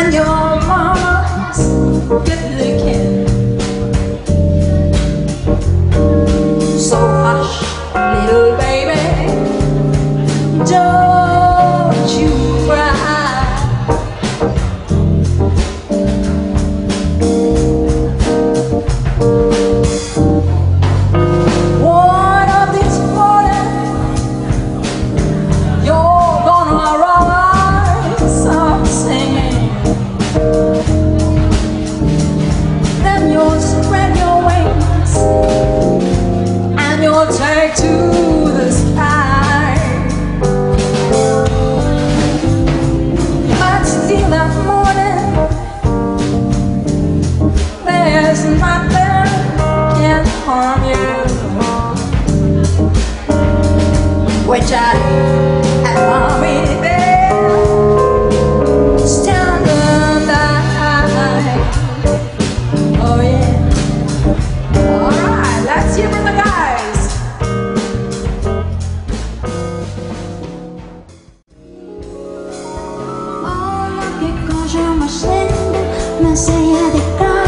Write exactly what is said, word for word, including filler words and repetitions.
and your mama's good looking. So hush, little baby, don't you cry. One of these mornings, you're gonna rise up singing. Then you'll spread your wings and you'll take to the sky. But still that morning, there's nothing can harm you. Which I had mommy there, standing by. Oh yeah. Alright, let's hear from the guys. Olha que coisa mais linda, mas é de cá.